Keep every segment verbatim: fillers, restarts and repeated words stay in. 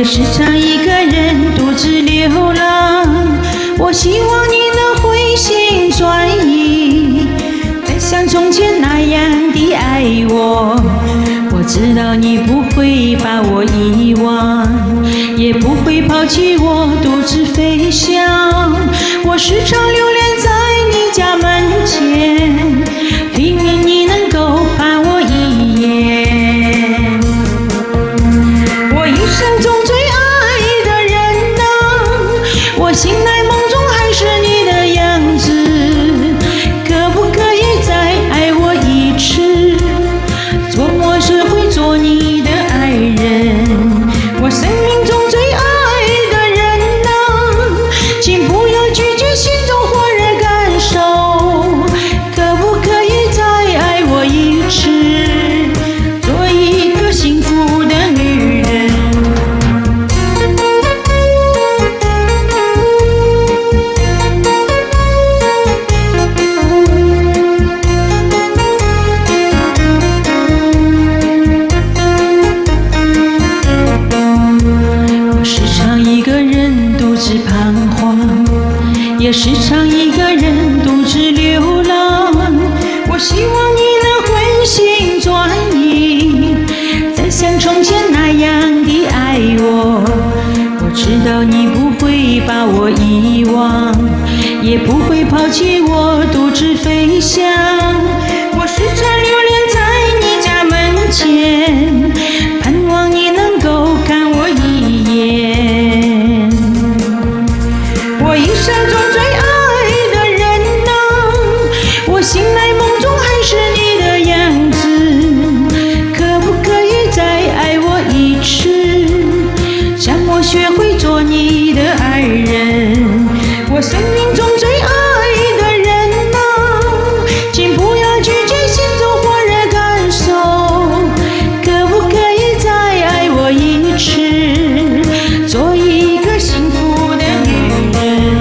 时常一个人独自流浪。我希望你能回心转意，再像从前那样的爱我。我知道你不会把我遗忘，也不会抛弃我独自飞翔。我时常流连在你家门前，拼命你能够看我一眼。我一生中最爱的人啊，我醒来梦中还是你的样子，可不可以再爱我一次？做我只会做你的爱人。我生命中最爱的人啊，请不要拒绝心中火热感受，可不可以再爱我一次？做一个幸福的女人。我时常一个人独自彷徨，也时常一个人独自流浪。我希望你能回心转意，再像从前那样的爱我。我知道你不会把我遗忘，也不会抛弃我独自飞翔。我时常流连在你家门前，盼望你能够看我一眼。我一生中最爱的人啊，我醒来梦中还是你的样子，可不可以再爱我一次？让我学会做你的爱人。我生命中最爱的人啊，请不要拒绝心中火热感受，可不可以再爱我一次？做一个幸福的女人。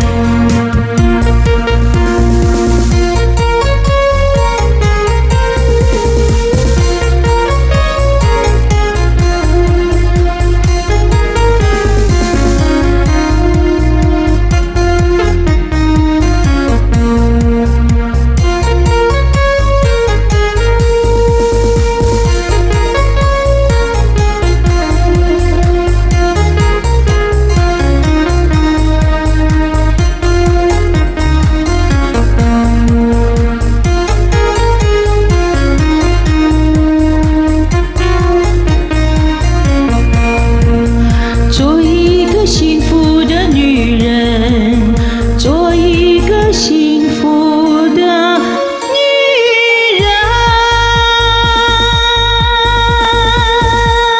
做一个幸福的女人，做一个幸福的女人。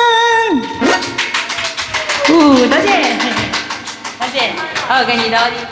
哦，多谢，多谢，好，给你的。